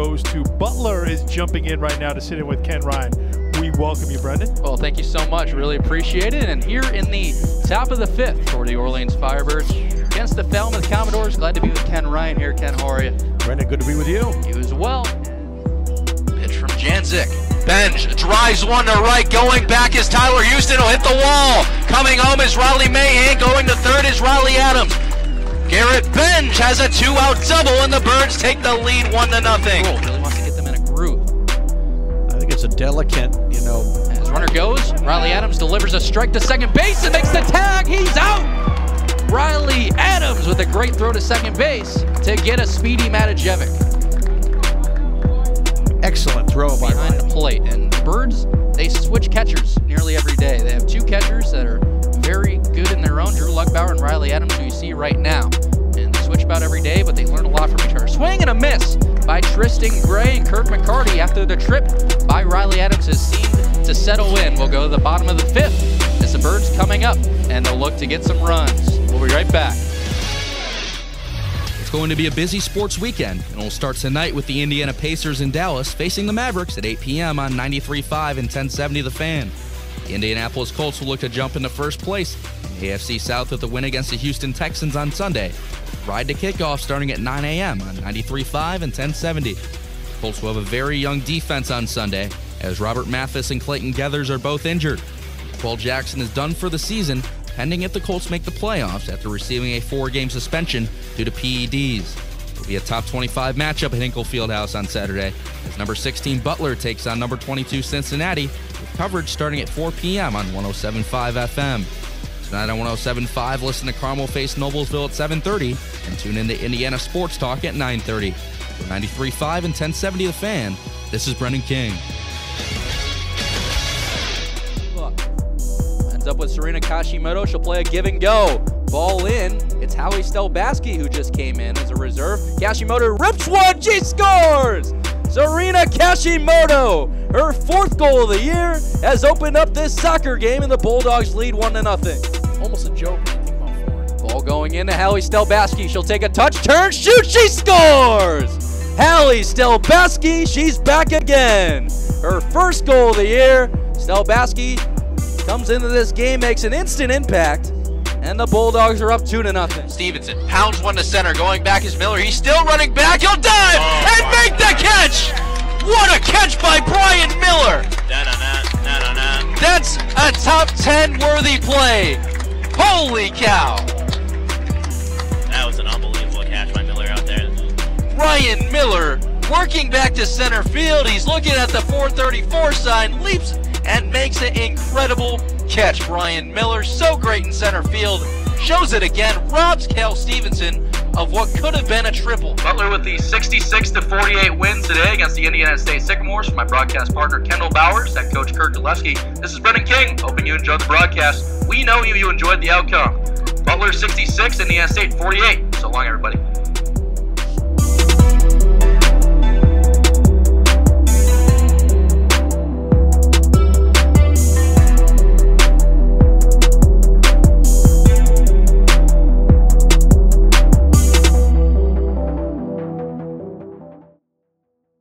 goes to Butler, is jumping in right now to sit in with Ken Ryan. We welcome you, Brendan. Well, thank you so much. Really appreciate it. And here in the top of the 5th for the Orleans Firebirds against the Falmouth Commodores. Glad to be with Ken Ryan here. Ken, how are you? Brendan, good to be with you. You as well. Pitch from Janzik. Benj drives one to right. Going back is Tyler Houston. Will hit the wall. Coming home is Riley Mahan. Going to third is Riley Adams. Garrett Benj has a 2-out double, and the Birds take the lead 1-0. Really wants to get them in a groove. I think it's a delicate, As runner goes, Riley Adams delivers a strike to second base and makes the tag. He's out. Riley Adams with a great throw to second base to get a speedy Matajevic. excellent throw by behind the plate. And the Birds, they switch catchers nearly every day. They have 2 catchers that are very good in their own, Drew Lugbauer and Riley Adams, who you see right now. And they switch about every day, but they learn a lot from each other. Swing and a miss by Tristan Gray and Kirk McCarty after the trip by Riley Adams has seemed to settle in. We'll go to the bottom of the 5th as the Birds coming up, and they'll look to get some runs. We'll be right back. It's going to be a busy sports weekend, and we'll start tonight with the Indiana Pacers in Dallas facing the Mavericks at 8 p.m. on 93.5 and 1070 The Fan. The Indianapolis Colts will look to jump into first place in the AFC South with a win against the Houston Texans on Sunday. Ride to kickoff starting at 9 a.m. on 93.5 and 1070. Colts will have a very young defense on Sunday, as Robert Mathis and Clayton Geathers are both injured. Paul Jackson is done for the season, pending if the Colts make the playoffs after receiving a 4-game suspension due to PEDs. It will be a top 25 matchup at Hinkle Fieldhouse on Saturday, as number 16 Butler takes on number 22 Cincinnati, with coverage starting at 4 p.m. on 107.5 FM. Tonight on 107.5, listen to Carmel face Noblesville at 7:30, and tune in to Indiana Sports Talk at 9:30. For 93.5 and 1070 The Fan, this is Brendan King. Ends up with Serena Kashimoto. She'll play a give and go. Ball in. It's Howie Stelbaski who just came in as a reserve. Kashimoto rips one. She scores! Serena Kashimoto, her 4th goal of the year, has opened up this soccer game, and the Bulldogs lead 1-0. Almost a joke when you think about forward. Ball going into Howie Stelbaski. She'll take a touch, turn, shoot, she scores! Howie Stelbaski, she's back again. Her 1st goal of the year. Stelbaski comes into this game, makes an instant impact, and the Bulldogs are up 2-0. Stevenson pounds one to center. Going back is Miller. He's still running back. He'll dive and make the catch. What a catch by Brian Miller. That's a top 10 worthy play. Holy cow. That was an unbelievable catch by Miller out there. Brian Miller working back to center field. He's looking at the 434 sign, leaps and makes an incredible catch. Brian Miller, so great in center field, shows it again, robs Cal Stevenson of what could have been a triple. Butler with the 66-48 win today against the Indiana State Sycamores. For my broadcast partner Kendall Bowers, head coach Kirk Gillespie, this is Brendan King, hoping you enjoyed the broadcast. We know you enjoyed the outcome. Butler 66, Indiana State 48. So long, everybody.